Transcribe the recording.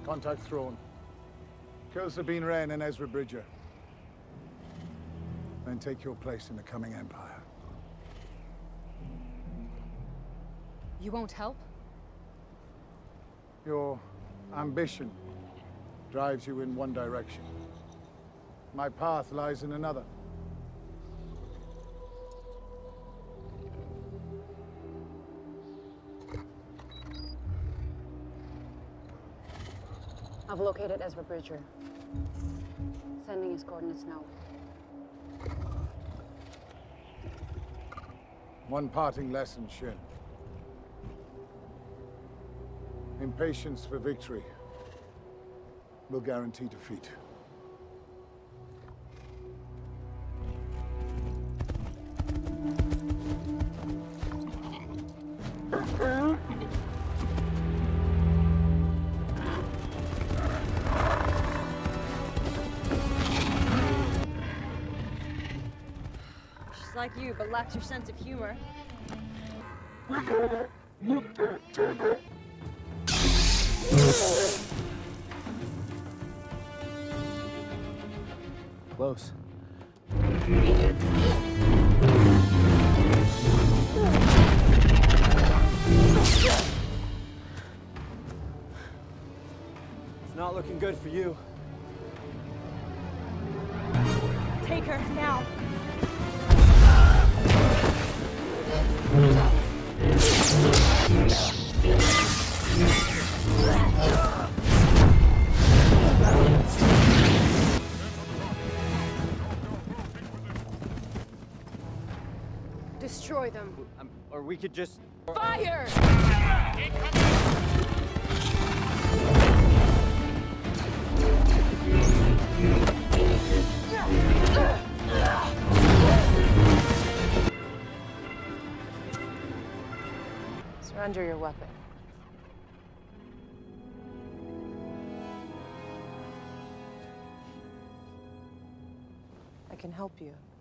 Contact Throne. Kill Sabine Wren and Ezra Bridger. Then take your place in the coming Empire. You won't help? Your ambition drives you in one direction. My path lies in another. I've located Ezra Bridger. Sending his coordinates now. One parting lesson, Shin. Impatience for victory will guarantee defeat. She's like you, but lacks your sense of humor. Close. It's not looking good for you. Take her, now! Destroy them. Or we could just... Fire! Surrender your weapon. I can help you.